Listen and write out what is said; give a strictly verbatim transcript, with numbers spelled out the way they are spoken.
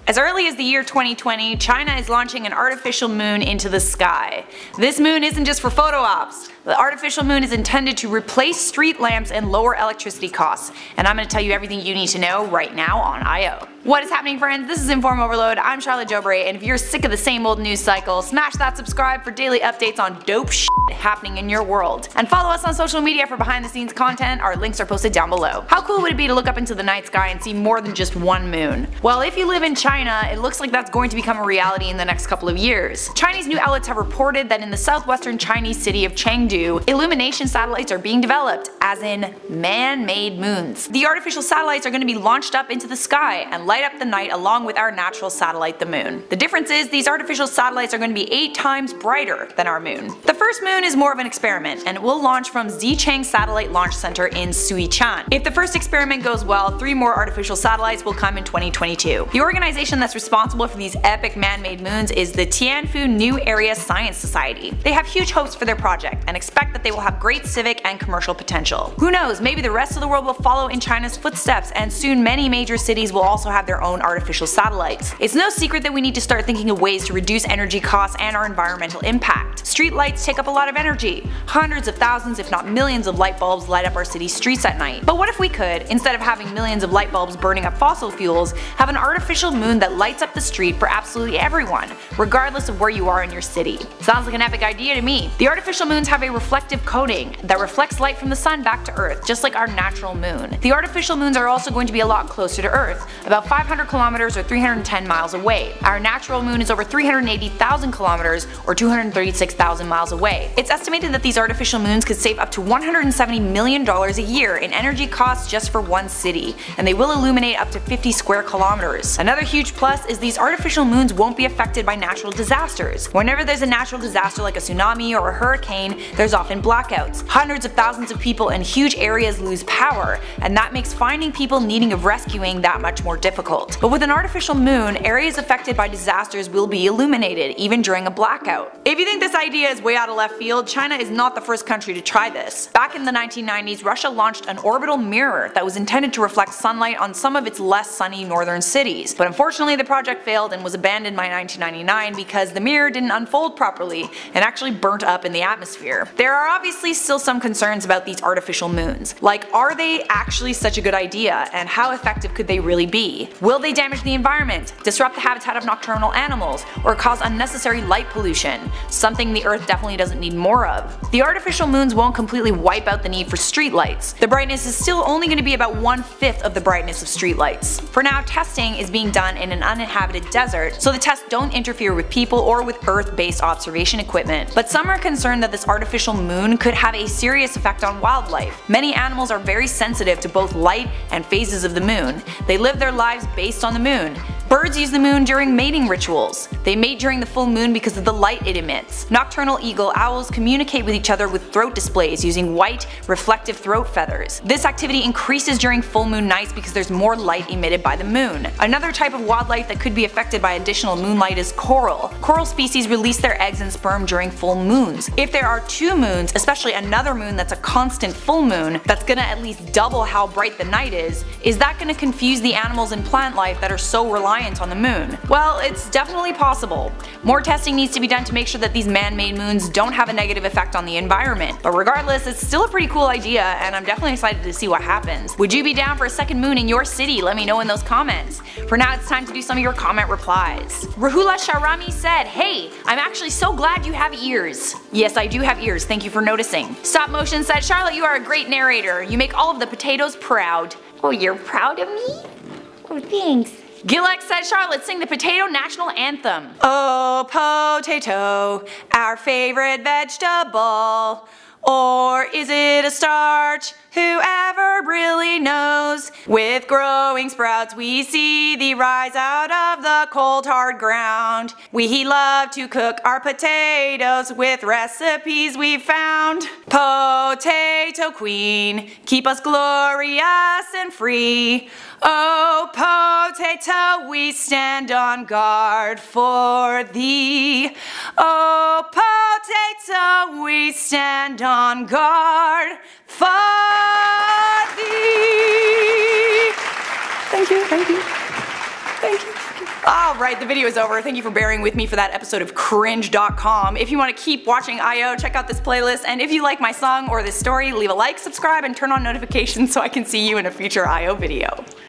As early as the year twenty twenty, China is launching an artificial moon into the sky. This moon isn't just for photo ops. The artificial moon is intended to replace street lamps and lower electricity costs, and I'm going to tell you everything you need to know right now on I O. What is happening, friends? This is Inform Overload. I'm Charlotte Joubray, and if you're sick of the same old news cycle, smash that subscribe for daily updates on dope shit happening in your world. And follow us on social media for behind the scenes content. Our links are posted down below. How cool would it be to look up into the night sky and see more than just one moon? Well, if you live in China, it looks like that's going to become a reality in the next couple of years. Chinese news outlets have reported that in the southwestern Chinese city of Chengdu, illumination satellites are being developed, as in man-made moons. The artificial satellites are going to be launched up into the sky and light up the night along with our natural satellite, the moon. The difference is these artificial satellites are going to be eight times brighter than our moon. The first moon is more of an experiment, and it will launch from Xichang Satellite Launch Center in Suichang. If the first experiment goes well, three more artificial satellites will come in twenty twenty-two. The organization that's responsible for these epic man-made moons is the Tianfu New Area Science Society. They have huge hopes for their project and expect that they will have great civic and commercial potential. Who knows, maybe the rest of the world will follow in China's footsteps, and soon many major cities will also have their own artificial satellites. It's no secret that we need to start thinking of ways to reduce energy costs and our environmental impact. Street lights take up a lot of energy. Hundreds of thousands if not millions of light bulbs light up our city's streets at night. But what if we could, instead of having millions of light bulbs burning up fossil fuels, have an artificial moon that lights up the street for absolutely everyone, regardless of where you are in your city? Sounds like an epic idea to me. The artificial moons have a reflective coating that reflects light from the sun back to Earth, just like our natural moon. The artificial moons are also going to be a lot closer to Earth, about five hundred kilometers or three hundred ten miles away. Our natural moon is over three hundred eighty thousand kilometers or two hundred thirty-six thousand miles away. It's estimated that these artificial moons could save up to one hundred seventy million dollars a year in energy costs just for one city, and they will illuminate up to fifty square kilometers. Another huge plus is these artificial moons won't be affected by natural disasters. Whenever there's a natural disaster like a tsunami or a hurricane, there's often blackouts. Hundreds of thousands of people in huge areas lose power, and that makes finding people needing of rescuing that much more difficult. But with an artificial moon, areas affected by disasters will be illuminated, even during a blackout. If you think this idea is way out of left field, China is not the first country to try this. Back in the nineteen nineties, Russia launched an orbital mirror that was intended to reflect sunlight on some of its less sunny northern cities. But unfortunately the project failed and was abandoned by nineteen ninety-nine because the mirror didn't unfold properly and actually burnt up in the atmosphere. There are obviously still some concerns about these artificial moons. Like, are they actually such a good idea, and how effective could they really be? Will they damage the environment, disrupt the habitat of nocturnal animals, or cause unnecessary light pollution, something the Earth definitely doesn't need more of? The artificial moons won't completely wipe out the need for streetlights. The brightness is still only going to be about one-fifth of the brightness of streetlights. For now, testing is being done in an uninhabited desert, so the tests don't interfere with people or with Earth-based observation equipment. But some are concerned that this artificial moon could have a serious effect on wildlife. Many animals are very sensitive to both light and phases of the moon. They live their lives based on the moon. Birds use the moon during mating rituals. They mate during the full moon because of the light it emits. Nocturnal eagle owls communicate with each other with throat displays using white, reflective throat feathers. This activity increases during full moon nights because there's more light emitted by the moon. Another type of wildlife that could be affected by additional moonlight is coral. Coral species release their eggs and sperm during full moons. If there are two moons, especially another moon that's a constant full moon, that's gonna at least double how bright the night is, is that gonna confuse the animals and plant life that are so reliant on the moon? Well, it's definitely possible. More testing needs to be done to make sure that these man-made moons don't have a negative effect on the environment. But regardless, it's still a pretty cool idea, and I'm definitely excited to see what happens. Would you be down for a second moon in your city? Let me know in those comments. For now, it's time to do some of your comment replies. Rahula Sharami said, "Hey, I'm actually so glad you have ears." Yes, I do have ears, thank you for noticing. Stop Motion said, "Charlotte, you are a great narrator. You make all of the potatoes proud." Oh, you're proud of me? Oh, thanks. Gilex said, "Charlotte, sing the potato national anthem." Oh, potato, our favorite vegetable. Or is it a starch? Whoever really knows. With growing sprouts we see thee rise out of the cold hard ground. We love to cook our potatoes with recipes we've found. Potato queen, keep us glorious and free. Oh, potato, we stand on guard for thee. Oh, potato, we stand on guard for thee. Thank you, thank you, thank you. Alright, the video is over. Thank you for bearing with me for that episode of cringe dot com. If you want to keep watching I O, check out this playlist, and if you like my song or this story, leave a like, subscribe, and turn on notifications so I can see you in a future I O video.